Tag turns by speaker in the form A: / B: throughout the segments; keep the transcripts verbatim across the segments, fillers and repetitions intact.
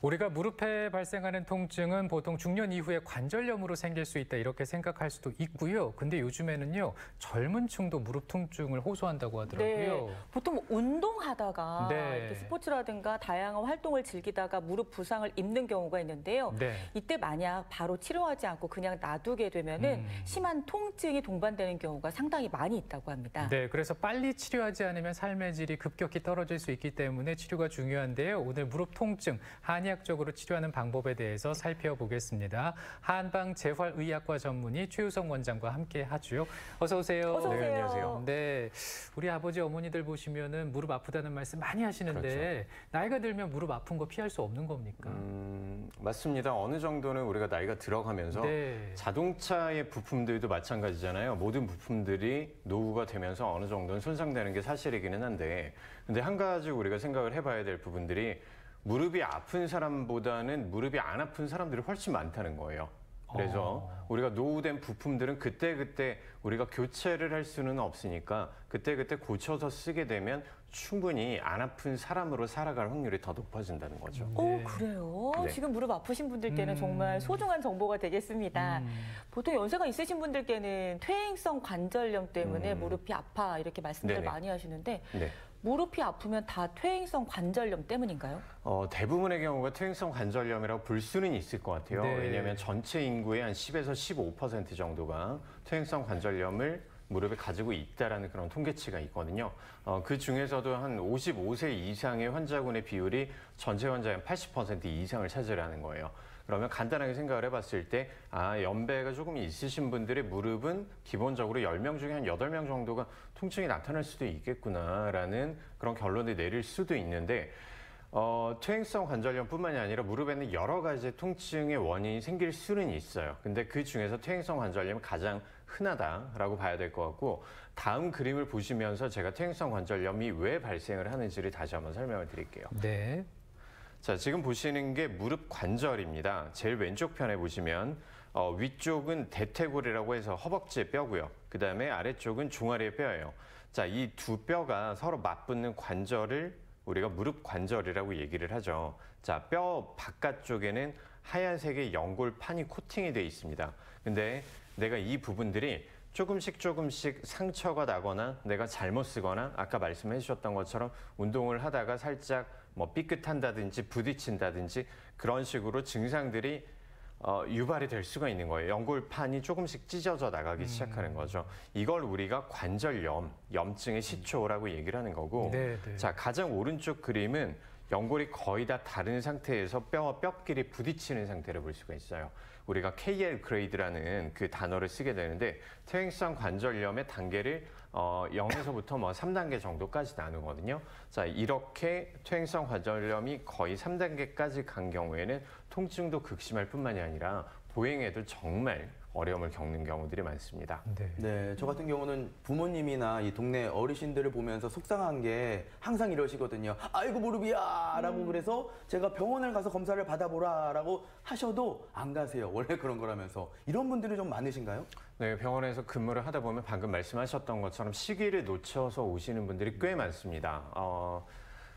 A: 우리가 무릎에 발생하는 통증은 보통 중년 이후에 관절염으로 생길 수 있다 이렇게 생각할 수도 있고요. 근데 요즘에는요 젊은 층도 무릎 통증을 호소한다고 하더라고요.
B: 네, 보통 운동하다가
A: 네.
B: 이렇게 스포츠라든가 다양한 활동을 즐기다가 무릎 부상을 입는 경우가 있는데요.
A: 네.
B: 이때 만약 바로 치료하지 않고 그냥 놔두게 되면은
A: 음.
B: 심한 통증이 동반되는 경우가 상당히 많이 있다고 합니다.
A: 네, 그래서 빨리 치료하지 않으면 삶의 질이 급격히 떨어질 수 있기 때문에 치료가 중요한데요. 오늘 무릎 통증 한의학적으로 치료하는 방법에 대해서 살펴보겠습니다. 한방재활의학과 전문의 최유성 원장과 함께 하죠. 어서 오세요.
B: 어서 오세요.
C: 네, 안녕하세요.
A: 네, 우리 아버지 어머니들 보시면은 무릎 아프다는 말씀 많이 하시는데
C: 그렇죠.
A: 나이가 들면 무릎 아픈 거 피할 수 없는 겁니까?
C: 음, 맞습니다. 어느 정도는 우리가 나이가 들어가면서
A: 네.
C: 자동차의 부품들도 마찬가지잖아요. 모든 부품들이 노후가 되면서 어느 정도는 손상되는 게 사실이기는 한데, 근데 한 가지 우리가 생각을 해봐야 될 부분들이 무릎이 아픈 사람보다는 무릎이 안 아픈 사람들이 훨씬 많다는 거예요. 그래서
A: 어.
C: 우리가 노후된 부품들은 그때그때 우리가 교체를 할 수는 없으니까 그때그때 고쳐서 쓰게 되면 충분히 안 아픈 사람으로 살아갈 확률이 더 높아진다는 거죠.
B: 오, 그래요?
C: 네.
B: 지금 무릎 아프신 분들께는
A: 음.
B: 정말 소중한 정보가 되겠습니다.
A: 음.
B: 보통 연세가 있으신 분들께는 퇴행성 관절염 때문에
C: 음.
B: 무릎이 아파 이렇게 말씀들
C: 네네.
B: 많이 하시는데
C: 네.
B: 무릎이 아프면 다 퇴행성 관절염 때문인가요?
C: 어, 대부분의 경우가 퇴행성 관절염이라고 볼 수는 있을 것 같아요.
A: 네.
C: 왜냐하면 전체 인구의 한 십에서 십오 퍼센트 정도가 퇴행성 관절염을 무릎에 가지고 있다라는 그런 통계치가 있거든요. 어, 그 중에서도 한 오십오 세 이상의 환자군의 비율이 전체 환자의 한 팔십 퍼센트 이상을 차지하는 거예요. 그러면 간단하게 생각을 해봤을 때, 아, 연배가 조금 있으신 분들의 무릎은 기본적으로 열 명 중에 한 여덟 명 정도가 통증이 나타날 수도 있겠구나라는 그런 결론을 내릴 수도 있는데, 어, 퇴행성 관절염뿐만이 아니라 무릎에는 여러 가지 통증의 원인이 생길 수는 있어요. 근데 그 중에서 퇴행성 관절염이 가장 흔하다라고 봐야 될 것 같고, 다음 그림을 보시면서 제가 퇴행성 관절염이 왜 발생을 하는지를 다시 한번 설명을 드릴게요.
A: 네.
C: 자, 지금 보시는 게 무릎 관절입니다. 제일 왼쪽 편에 보시면 어, 위쪽은 대퇴골이라고 해서 허벅지의 뼈고요. 그 다음에 아래쪽은 종아리의 뼈예요. 자, 이 두 뼈가 서로 맞붙는 관절을 우리가 무릎 관절이라고 얘기를 하죠. 자, 뼈 바깥쪽에는 하얀색의 연골판이 코팅이 되어 있습니다. 근데 내가 이 부분들이 조금씩 조금씩 상처가 나거나 내가 잘못 쓰거나 아까 말씀해 주셨던 것처럼 운동을 하다가 살짝 뭐 삐끗한다든지 부딪힌다든지 그런 식으로 증상들이 어, 유발이 될 수가 있는 거예요. 연골판이 조금씩 찢어져 나가기 시작하는 거죠. 이걸 우리가 관절염, 염증의 시초라고 얘기를 하는 거고,
A: 네, 네.
C: 자, 가장 오른쪽 그림은 연골이 거의 다 다른 상태에서 뼈와 뼈끼리 부딪히는 상태를 볼 수가 있어요. 우리가 케이엘 그레이드라는 그 단어를 쓰게 되는데 퇴행성 관절염의 단계를 어, 영에서부터 뭐 삼 단계 정도까지 나누거든요. 자, 이렇게 퇴행성 관절염이 거의 삼 단계까지 간 경우에는 통증도 극심할 뿐만이 아니라 보행에도 정말 어려움을 겪는 경우들이 많습니다.
A: 네.
D: 네, 저 같은 경우는 부모님이나 이 동네 어르신들을 보면서 속상한 게 항상 이러시거든요. 아이고 무릎이야 라고
B: 음.
D: 그래서 제가 병원을 가서 검사를 받아보라 라고 하셔도 안 가세요. 원래 그런 거라면서. 이런 분들이 좀 많으신가요?
C: 네, 병원에서 근무를 하다 보면 방금 말씀하셨던 것처럼 시기를 놓쳐서 오시는 분들이 꽤 많습니다. 어,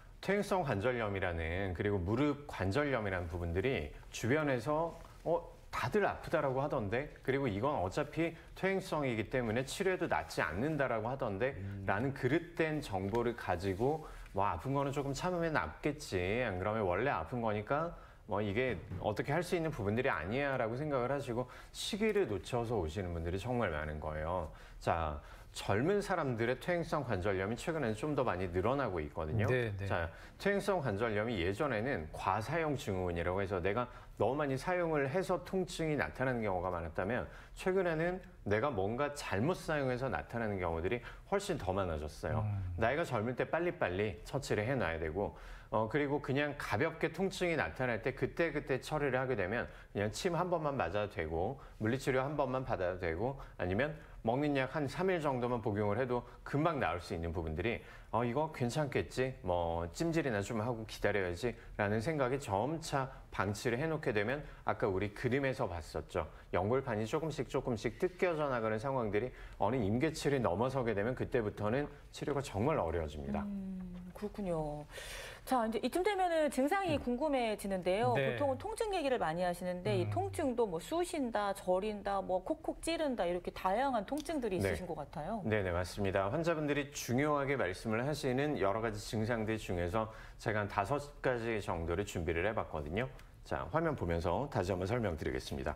C: 퇴행성 관절염이라는 그리고 무릎 관절염이라는 부분들이 주변에서 어, 다들 아프다라고 하던데, 그리고 이건 어차피 퇴행성이기 때문에 치료해도 낫지 않는다라고 하던데 음. 라는 그릇된 정보를 가지고 뭐 아픈 거는 조금 참으면 낫겠지, 안 그러면 원래 아픈 거니까 뭐 이게 어떻게 할 수 있는 부분들이 아니야 라고 생각을 하시고 시기를 놓쳐서 오시는 분들이 정말 많은 거예요. 자, 젊은 사람들의 퇴행성 관절염이 최근에는 좀 더 많이 늘어나고 있거든요.
A: 네, 네.
C: 자, 퇴행성 관절염이 예전에는 과사용 증후군이라고 해서 내가 너무 많이 사용을 해서 통증이 나타나는 경우가 많았다면 최근에는 내가 뭔가 잘못 사용해서 나타나는 경우들이 훨씬 더 많아졌어요. 음. 나이가 젊을 때 빨리빨리 처치를 해놔야 되고 어, 그리고 그냥 가볍게 통증이 나타날 때 그때그때 처리를 하게 되면 그냥 침 한 번만 맞아도 되고 물리치료 한 번만 받아도 되고 아니면 먹는 약 한 삼 일 정도만 복용을 해도 금방 나을 수 있는 부분들이 어, 이거 괜찮겠지? 뭐 찜질이나 좀 하고 기다려야지 라는 생각이 점차 방치를 해놓게 되면 아까 우리 그림에서 봤었죠. 연골판이 조금씩 조금씩 뜯겨져 나가는 상황들이 어느 임계치를 넘어서게 되면 그때부터는 치료가 정말 어려워집니다.
B: 음, 그렇군요. 자, 이제 이쯤 되면은 증상이 궁금해지는데요.
A: 네.
B: 보통은 통증 얘기를 많이 하시는데
A: 음.
B: 이 통증도 뭐 쑤신다, 저린다, 뭐 콕콕 찌른다 이렇게 다양한 통증들이
C: 네.
B: 있으신 것 같아요.
C: 네네, 맞습니다. 환자분들이 중요하게 말씀을 하시는 여러 가지 증상들 중에서 제가 한 다섯 가지 정도를 준비를 해봤거든요. 자, 화면 보면서 다시 한번 설명드리겠습니다.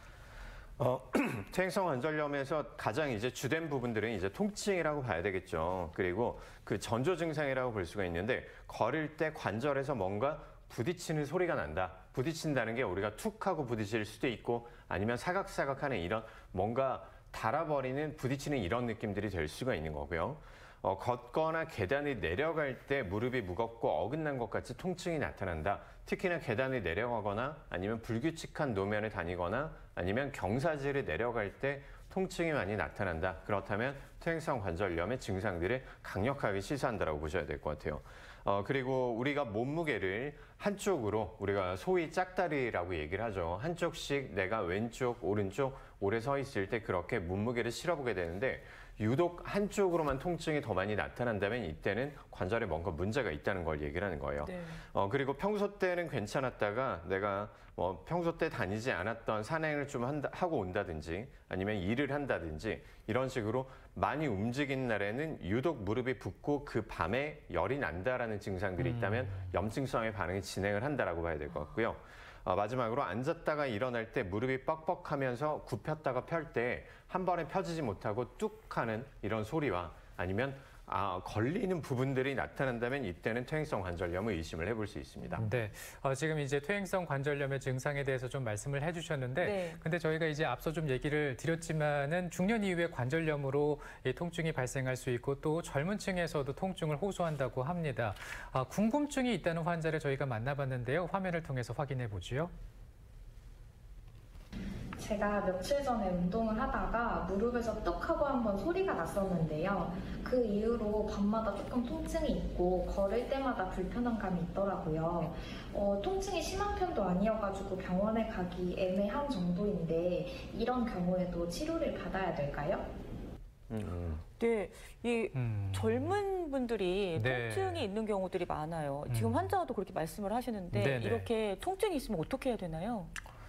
C: 어, 퇴행성 관절염에서 가장 이제 주된 부분들은 이제 통증이라고 봐야 되겠죠. 그리고 그 전조 증상이라고 볼 수가 있는데 걸을 때 관절에서 뭔가 부딪히는 소리가 난다. 부딪힌다는 게 우리가 툭 하고 부딪힐 수도 있고 아니면 사각사각하는 이런 뭔가 닳아버리는 부딪히는 이런 느낌들이 될 수가 있는 거고요. 어, 걷거나 계단을 내려갈 때 무릎이 무겁고 어긋난 것 같이 통증이 나타난다. 특히나 계단을 내려가거나 아니면 불규칙한 노면을 다니거나 아니면 경사지를 내려갈 때 통증이 많이 나타난다. 그렇다면 퇴행성 관절염의 증상들을 강력하게 시사한다라고 보셔야 될 것 같아요. 어, 그리고 우리가 몸무게를 한쪽으로 우리가 소위 짝다리라고 얘기를 하죠. 한쪽씩 내가 왼쪽, 오른쪽 오래 서 있을 때 그렇게 몸무게를 실어보게 되는데 유독 한쪽으로만 통증이 더 많이 나타난다면 이때는 관절에 뭔가 문제가 있다는 걸 얘기를 하는 거예요.
B: 네.
C: 어, 그리고 평소 때는 괜찮았다가 내가 뭐 평소 때 다니지 않았던 산행을 좀 한다, 하고 온다든지 아니면 일을 한다든지 이런 식으로 많이 움직인 날에는 유독 무릎이 붓고 그 밤에 열이 난다라는 증상들이 있다면 염증성의 반응이 진행을 한다라고 봐야 될 것 같고요. 어, 마지막으로 앉았다가 일어날 때 무릎이 뻑뻑하면서 굽혔다가 펼 때 한 번에 펴지지 못하고 뚝 하는 이런 소리와 아니면 아, 걸리는 부분들이 나타난다면 이때는 퇴행성 관절염을 의심을 해볼 수 있습니다.
A: 네, 어, 지금 이제 퇴행성 관절염의 증상에 대해서 좀 말씀을 해주셨는데,
B: 네.
A: 근데 저희가 이제 앞서 좀 얘기를 드렸지만은 중년 이후에 관절염으로 이 통증이 발생할 수 있고 또 젊은 층에서도 통증을 호소한다고 합니다. 아, 궁금증이 있다는 환자를 저희가 만나봤는데요, 화면을 통해서 확인해 보지요.
E: 제가 며칠 전에 운동을 하다가 무릎에서 뚝 하고 한번 소리가 났었는데요. 그 이후로 밤마다 조금 통증이 있고 걸을 때마다 불편한 감이 있더라고요. 어, 통증이 심한 편도 아니어가지고 병원에 가기 애매한 정도인데 이런 경우에도 치료를 받아야 될까요?
C: 음,
B: 네, 이
A: 음.
B: 젊은 분들이
A: 네.
B: 통증이 있는 경우들이 많아요. 지금
A: 음.
B: 환자도 그렇게 말씀을 하시는데
A: 네네.
B: 이렇게 통증이 있으면 어떻게 해야 되나요?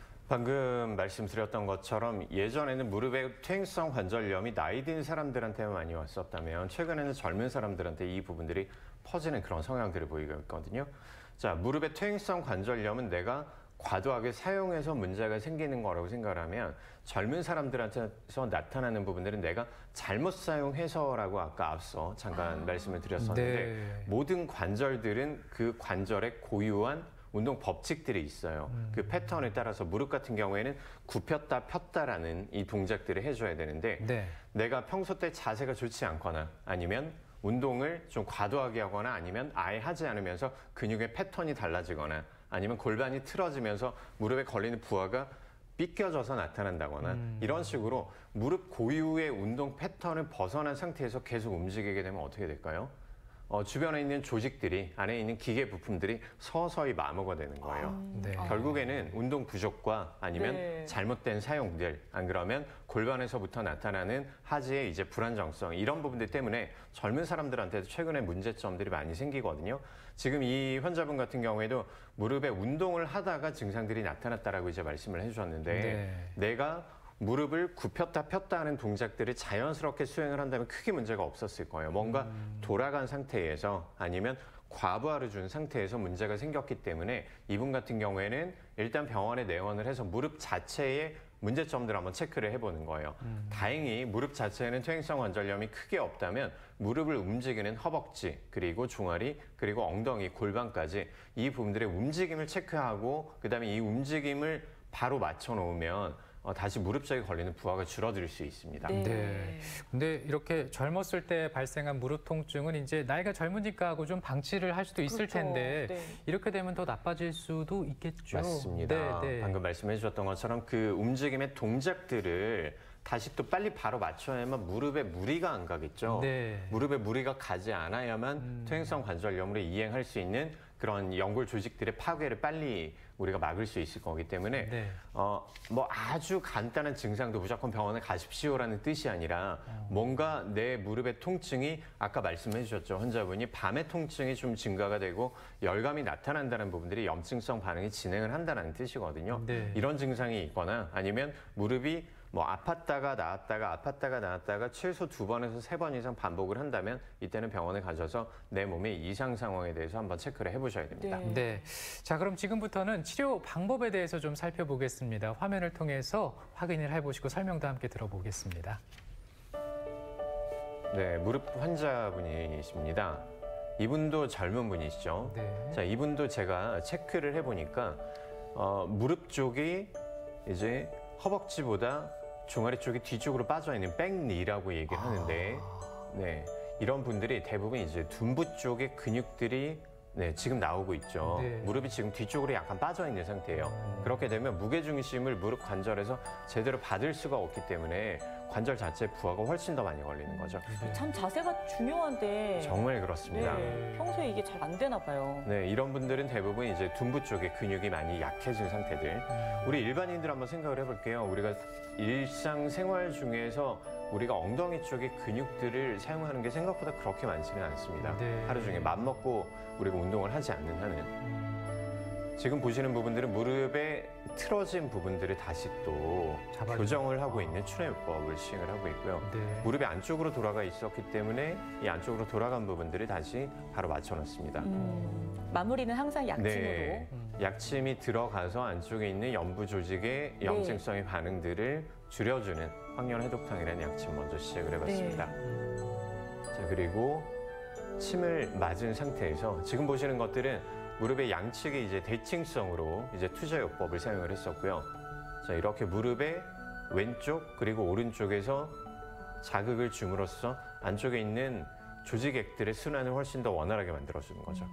C: 방금 말씀드렸던 것처럼 예전에는 무릎의 퇴행성 관절염이 나이 든 사람들한테만 많이 왔었다면 최근에는 젊은 사람들한테 이 부분들이 퍼지는 그런 성향들을 보이고 있거든요. 자, 무릎의 퇴행성 관절염은 내가 과도하게 사용해서 문제가 생기는 거라고 생각하면 젊은 사람들한테서 나타나는 부분들은 내가 잘못 사용해서라고 아까 앞서 잠깐
B: 아.
C: 말씀을 드렸었는데
A: 네.
C: 모든 관절들은 그 관절의 고유한 운동 법칙들이 있어요.
A: 음.
C: 그 패턴에 따라서 무릎 같은 경우에는 굽혔다 폈다라는 이 동작들을 해줘야 되는데
A: 네.
C: 내가 평소 때 자세가 좋지 않거나 아니면 운동을 좀 과도하게 하거나 아니면 아예 하지 않으면서 근육의 패턴이 달라지거나 아니면 골반이 틀어지면서 무릎에 걸리는 부하가 삐껴져서 나타난다거나
A: 음.
C: 이런 식으로 무릎 고유의 운동 패턴을 벗어난 상태에서 계속 움직이게 되면 어떻게 될까요? 어, 주변에 있는 조직들이 안에 있는 기계 부품들이 서서히 마모가 되는 거예요.
A: 네.
B: 아.
C: 결국에는 운동 부족과 아니면
B: 네.
C: 잘못된 사용들, 안 그러면 골반에서부터 나타나는 하지의 이제 불안정성 이런 부분들 때문에 젊은 사람들한테도 최근에 문제점들이 많이 생기거든요. 지금 이 환자분 같은 경우에도 무릎에 운동을 하다가 증상들이 나타났다라고 이제 말씀을 해주셨는데
A: 네.
C: 내가 무릎을 굽혔다 폈다 하는 동작들을 자연스럽게 수행을 한다면 크게 문제가 없었을 거예요. 뭔가
A: 음.
C: 돌아간 상태에서 아니면 과부하를 준 상태에서 문제가 생겼기 때문에 이분 같은 경우에는 일단 병원에 내원을 해서 무릎 자체의 문제점들을 한번 체크를 해보는 거예요.
A: 음.
C: 다행히 무릎 자체에는 퇴행성 관절염이 크게 없다면 무릎을 움직이는 허벅지, 그리고 종아리, 그리고 엉덩이, 골반까지 이 부분들의 움직임을 체크하고 그다음에 이 움직임을 바로 맞춰 놓으면 어, 다시 무릎 쪽에 걸리는 부하가 줄어들 수 있습니다.
B: 네.
A: 네. 근데 이렇게 젊었을 때 발생한 무릎 통증은 이제 나이가 젊으니까 하고 좀 방치를 할 수도 있을
B: 그렇죠.
A: 텐데
B: 네.
A: 이렇게 되면 더 나빠질 수도 있겠죠.
C: 맞습니다.
A: 네, 네.
C: 방금 말씀해 주셨던 것처럼 그 움직임의 동작들을 다시 또 빨리 바로 맞춰야만 무릎에 무리가 안 가겠죠.
A: 네.
C: 무릎에 무리가 가지 않아야만
A: 음.
C: 퇴행성 관절염으로 이행할 수 있는 그런 연골 조직들의 파괴를 빨리 우리가 막을 수 있을 거기 때문에
A: 네.
C: 어, 뭐 아주 간단한 증상도 무조건 병원에 가십시오라는 뜻이 아니라 뭔가 내 무릎의 통증이 아까 말씀해 주셨죠. 환자분이 밤에 통증이 좀 증가가 되고 열감이 나타난다는 부분들이 염증성 반응이 진행을 한다는 뜻이거든요.
A: 네.
C: 이런 증상이 있거나 아니면 무릎이 뭐 아팠다가 나았다가 아팠다가 나았다가 최소 두 번에서 세 번 이상 반복을 한다면 이때는 병원에 가셔서 내 몸의 이상 상황에 대해서 한번 체크를 해보셔야 됩니다.
B: 네.
A: 네. 자, 그럼 지금부터는 치료 방법에 대해서 좀 살펴보겠습니다. 화면을 통해서 확인을 해보시고 설명도 함께 들어보겠습니다.
C: 네, 무릎 환자분이십니다. 이분도 젊은 분이시죠.
A: 네.
C: 자, 이분도 제가 체크를 해보니까 어, 무릎 쪽이 이제 허벅지보다 종아리 쪽이 뒤쪽으로 빠져 있는 백니라고 얘기를 하는데, 네, 이런 분들이 대부분 이제 둔부 쪽의 근육들이 네, 지금 나오고 있죠.
A: 네.
C: 무릎이 지금 뒤쪽으로 약간 빠져 있는 상태예요. 그렇게 되면 무게중심을 무릎 관절에서 제대로 받을 수가 없기 때문에 관절 자체 부하가 훨씬 더 많이 걸리는 거죠.
B: 참 자세가 중요한데
C: 정말 그렇습니다.
B: 네, 평소에 이게 잘 안 되나 봐요.
C: 네, 이런 분들은 대부분 이제 둔부 쪽에 근육이 많이 약해진 상태들. 우리 일반인들 한번 생각을 해볼게요. 우리가 일상생활 중에서 우리가 엉덩이 쪽의 근육들을 사용하는 게 생각보다 그렇게 많지는 않습니다.
A: 네.
C: 하루 중에 맘먹고 우리가 운동을 하지 않는 한은. 지금 보시는 부분들은 무릎에 틀어진 부분들을 다시 또
A: 잡아주는.
C: 교정을 하고 있는 추례요법을 시행을 하고 있고요.
A: 네.
C: 무릎이 안쪽으로 돌아가 있었기 때문에 이 안쪽으로 돌아간 부분들을 다시 바로 맞춰놨습니다.
B: 음, 마무리는 항상 약침으로.
C: 네, 약침이 들어가서 안쪽에 있는 연부 조직의
B: 네.
C: 염증성의 반응들을 줄여주는 황련해독탕이라는 약침 먼저 시작을 해봤습니다.
B: 네.
C: 자, 그리고 침을 맞은 상태에서 지금 보시는 것들은 무릎의 양측에 이제 대칭성으로 이제 투자요법을 사용을 했었고요. 자, 이렇게 무릎의 왼쪽 그리고 오른쪽에서 자극을 줌으로써 안쪽에 있는 조직액들의 순환을 훨씬 더 원활하게 만들어주는 거죠.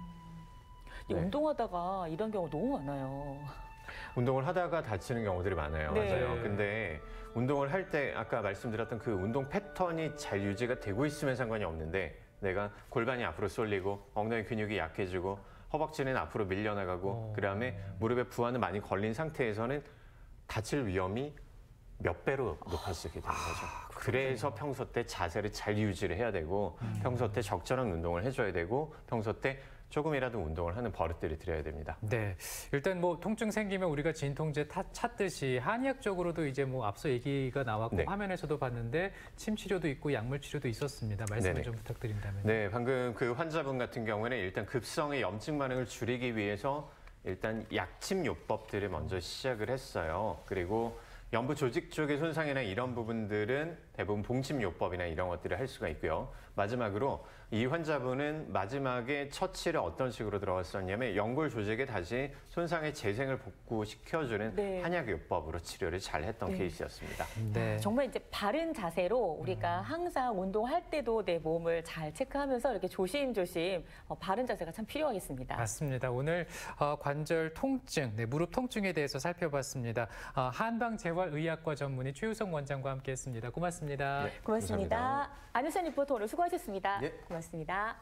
B: 이
C: 네.
B: 운동하다가 이런 경우 너무 많아요.
C: 운동을 하다가 다치는 경우들이 많아요.
B: 네.
C: 맞아요. 근데 운동을 할 때 아까 말씀드렸던 그 운동 패턴이 잘 유지가 되고 있으면 상관이 없는데 내가 골반이 앞으로 쏠리고 엉덩이 근육이 약해지고 허벅지는 앞으로 밀려나가고
A: 어.
C: 그다음에 무릎에 부하는 많이 걸린 상태에서는 다칠 위험이 몇 배로 높아지게 되는 거죠. 그래서 평소 때 자세를 잘 유지를 해야 되고 평소 때 적절한 운동을 해줘야 되고 평소 때 조금이라도 운동을 하는 버릇들을 들여야 됩니다.
A: 네, 일단 뭐 통증 생기면 우리가 진통제 타, 찾듯이 한의학적으로도 이제 뭐 앞서 얘기가 나왔고
C: 네.
A: 화면에서도 봤는데 침 치료도 있고 약물 치료도 있었습니다. 말씀을
C: 네네.
A: 좀 부탁드린다면.
C: 네, 방금 그 환자분 같은 경우에는 일단 급성의 염증 반응을 줄이기 위해서 일단 약침 요법들을 먼저 시작을 했어요. 그리고 연부 조직 쪽의 손상이나 이런 부분들은 대부분 봉침 요법이나 이런 것들을 할 수가 있고요. 마지막으로 이 환자분은 마지막에 처치를 어떤 식으로 들어갔었냐면 연골 조직에 다시 손상의 재생을 복구시켜주는
B: 네.
C: 한약 요법으로 치료를 잘 했던
B: 네.
C: 케이스였습니다.
A: 네.
B: 정말 이제 바른 자세로 우리가 항상 운동할 때도 내 몸을 잘 체크하면서 이렇게 조심조심 어, 바른 자세가 참 필요하겠습니다.
A: 맞습니다. 오늘 어, 관절 통증, 네, 무릎 통증에 대해서 살펴봤습니다. 어, 한방재활의학과 전문의 최유성 원장과 함께했습니다. 고맙습니다.
C: 네,
B: 고맙습니다.
C: 감사합니다.
B: 안효선 리포터 오늘 수고하셨습니다.
D: 네.
B: 고맙습니다.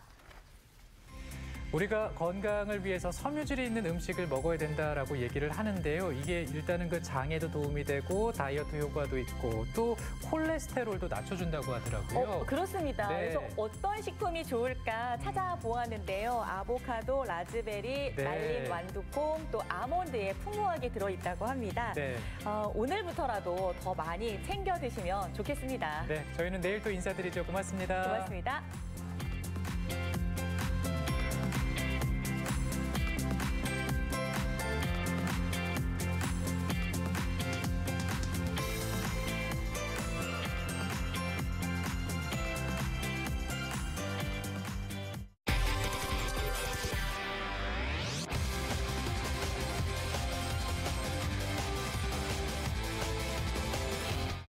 A: 우리가 건강을 위해서 섬유질이 있는 음식을 먹어야 된다라고 얘기를 하는데요. 이게 일단은 그 장에도 도움이 되고 다이어트 효과도 있고 또 콜레스테롤도 낮춰준다고 하더라고요.
B: 어, 그렇습니다.
A: 네.
B: 그래서 어떤 식품이 좋을까 찾아보았는데요. 아보카도, 라즈베리,
A: 네.
B: 말린 완두콩, 또 아몬드에 풍부하게 들어있다고 합니다.
A: 네.
B: 어, 오늘부터라도 더 많이 챙겨 드시면 좋겠습니다.
A: 네, 저희는 내일 또 인사드리죠. 고맙습니다.
B: 고맙습니다.